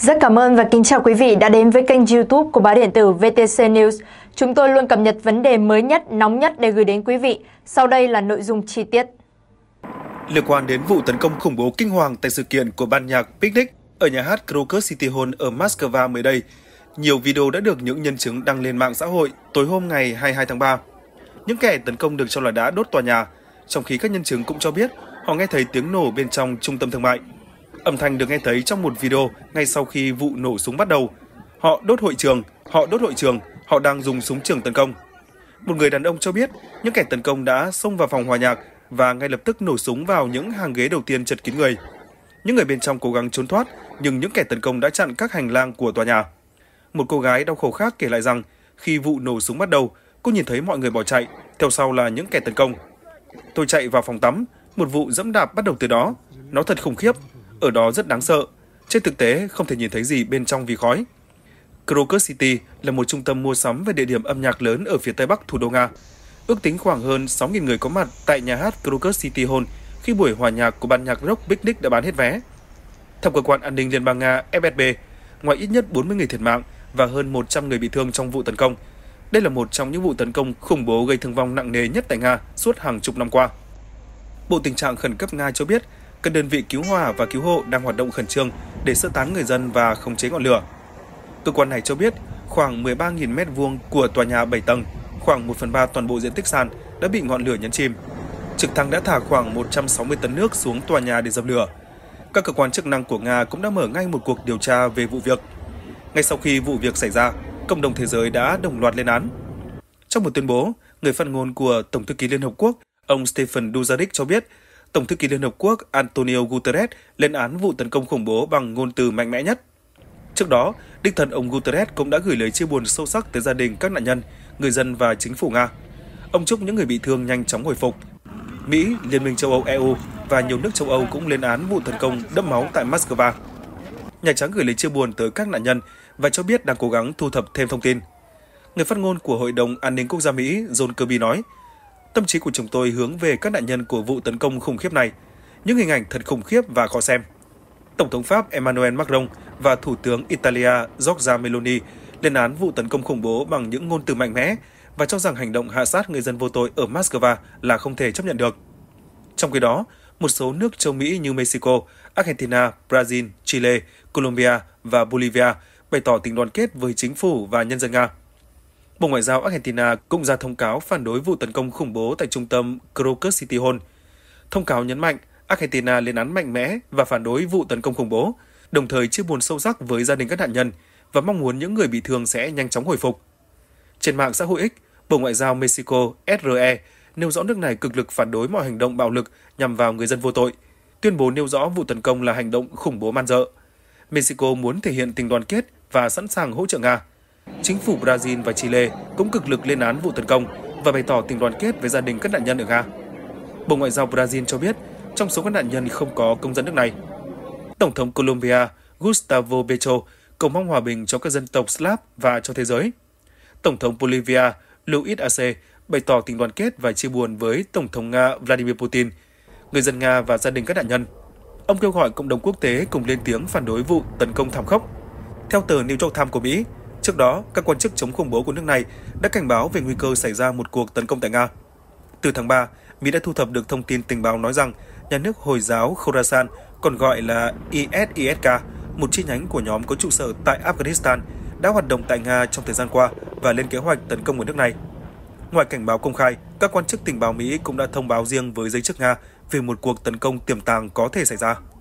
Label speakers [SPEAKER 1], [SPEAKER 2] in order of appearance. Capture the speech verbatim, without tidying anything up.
[SPEAKER 1] Rất cảm ơn và kính chào quý vị đã đến với kênh YouTube của báo điện tử vê tê xê News. Chúng tôi luôn cập nhật vấn đề mới nhất, nóng nhất để gửi đến quý vị. Sau đây là nội dung chi tiết.
[SPEAKER 2] Liên quan đến vụ tấn công khủng bố kinh hoàng tại sự kiện của ban nhạc Picnic ở nhà hát Krokus City Hall ở Moscow mới đây, nhiều video đã được những nhân chứng đăng lên mạng xã hội tối hôm ngày hai mươi hai tháng ba. Những kẻ tấn công được cho là đã đốt tòa nhà, trong khi các nhân chứng cũng cho biết họ nghe thấy tiếng nổ bên trong trung tâm thương mại. Âm thanh được nghe thấy trong một video ngay sau khi vụ nổ súng bắt đầu. Họ đốt hội trường, họ đốt hội trường, họ đang dùng súng trường tấn công. Một người đàn ông cho biết những kẻ tấn công đã xông vào phòng hòa nhạc và ngay lập tức nổ súng vào những hàng ghế đầu tiên chật kín người. Những người bên trong cố gắng trốn thoát, nhưng những kẻ tấn công đã chặn các hành lang của tòa nhà. Một cô gái đau khổ khác kể lại rằng khi vụ nổ súng bắt đầu, cô nhìn thấy mọi người bỏ chạy, theo sau là những kẻ tấn công. Tôi chạy vào phòng tắm, một vụ dẫm đạp bắt đầu từ đó. Nó thật khủng khiếp, ở đó rất đáng sợ. Trên thực tế, không thể nhìn thấy gì bên trong vì khói. Krokus City là một trung tâm mua sắm và địa điểm âm nhạc lớn ở phía tây bắc thủ đô Nga. Ước tính khoảng hơn sáu nghìn người có mặt tại nhà hát Krokus City Hall khi buổi hòa nhạc của ban nhạc rock Picnic đã bán hết vé. Theo cơ quan an ninh Liên bang Nga ép ét bê, ngoài ít nhất bốn mươi người thiệt mạng và hơn một trăm người bị thương trong vụ tấn công, đây là một trong những vụ tấn công khủng bố gây thương vong nặng nề nhất tại Nga suốt hàng chục năm qua. Bộ Tình trạng Khẩn cấp Nga cho biết các đơn vị cứu hỏa và cứu hộ đang hoạt động khẩn trương để sơ tán người dân và khống chế ngọn lửa. Cơ quan này cho biết khoảng mười ba nghìn mét vuông của tòa nhà bảy tầng, khoảng một phần ba toàn bộ diện tích sàn đã bị ngọn lửa nhấn chìm. Trực thăng đã thả khoảng một trăm sáu mươi tấn nước xuống tòa nhà để dập lửa. Các cơ quan chức năng của Nga cũng đã mở ngay một cuộc điều tra về vụ việc. Ngay sau khi vụ việc xảy ra, cộng đồng thế giới đã đồng loạt lên án. Trong một tuyên bố, người phát ngôn của Tổng thư ký Liên Hợp Quốc, ông Stephen Dujarric cho biết Tổng thư ký Liên Hợp Quốc Antonio Guterres lên án vụ tấn công khủng bố bằng ngôn từ mạnh mẽ nhất. Trước đó, đích thân ông Guterres cũng đã gửi lời chia buồn sâu sắc tới gia đình các nạn nhân, người dân và chính phủ Nga. Ông chúc những người bị thương nhanh chóng hồi phục. Mỹ, Liên minh châu Âu e u và nhiều nước châu Âu cũng lên án vụ tấn công đẫm máu tại Moscow. Nhà Trắng gửi lời chia buồn tới các nạn nhân và cho biết đang cố gắng thu thập thêm thông tin. Người phát ngôn của Hội đồng An ninh Quốc gia Mỹ John Kirby nói, tâm trí của chúng tôi hướng về các nạn nhân của vụ tấn công khủng khiếp này. Những hình ảnh thật khủng khiếp và khó xem. Tổng thống Pháp Emmanuel Macron và Thủ tướng Italia Giorgia Meloni lên án vụ tấn công khủng bố bằng những ngôn từ mạnh mẽ và cho rằng hành động hạ sát người dân vô tội ở Moscow là không thể chấp nhận được. Trong khi đó, một số nước châu Mỹ như Mexico, Argentina, Brazil, Chile, Colombia và Bolivia bày tỏ tình đoàn kết với chính phủ và nhân dân Nga. Bộ Ngoại giao Argentina cũng ra thông cáo phản đối vụ tấn công khủng bố tại trung tâm Krokus City Hall. Thông cáo nhấn mạnh Argentina lên án mạnh mẽ và phản đối vụ tấn công khủng bố, đồng thời chia buồn sâu sắc với gia đình các nạn nhân và mong muốn những người bị thương sẽ nhanh chóng hồi phục. Trên mạng xã hội X, Bộ Ngoại giao Mexico ét rờ e nêu rõ nước này cực lực phản đối mọi hành động bạo lực nhằm vào người dân vô tội, tuyên bố nêu rõ vụ tấn công là hành động khủng bố man dợ. Mexico muốn thể hiện tình đoàn kết và sẵn sàng hỗ trợ Nga. Chính phủ Brazil và Chile cũng cực lực lên án vụ tấn công và bày tỏ tình đoàn kết với gia đình các nạn nhân ở Nga. Bộ Ngoại giao Brazil cho biết trong số các nạn nhân không có công dân nước này. Tổng thống Colombia Gustavo Petro cầu mong hòa bình cho các dân tộc Slav và cho thế giới. Tổng thống Bolivia Luis Arce bày tỏ tình đoàn kết và chia buồn với Tổng thống Nga Vladimir Putin, người dân Nga và gia đình các nạn nhân. Ông kêu gọi cộng đồng quốc tế cùng lên tiếng phản đối vụ tấn công thảm khốc. Theo tờ New York Times của Mỹ, trước đó, các quan chức chống khủng bố của nước này đã cảnh báo về nguy cơ xảy ra một cuộc tấn công tại Nga. Từ tháng ba, Mỹ đã thu thập được thông tin tình báo nói rằng nhà nước Hồi giáo Khorasan, còn gọi là i ét i ét ca, một chi nhánh của nhóm có trụ sở tại Afghanistan, đã hoạt động tại Nga trong thời gian qua và lên kế hoạch tấn công ở nước này. Ngoài cảnh báo công khai, các quan chức tình báo Mỹ cũng đã thông báo riêng với giới chức Nga về một cuộc tấn công tiềm tàng có thể xảy ra.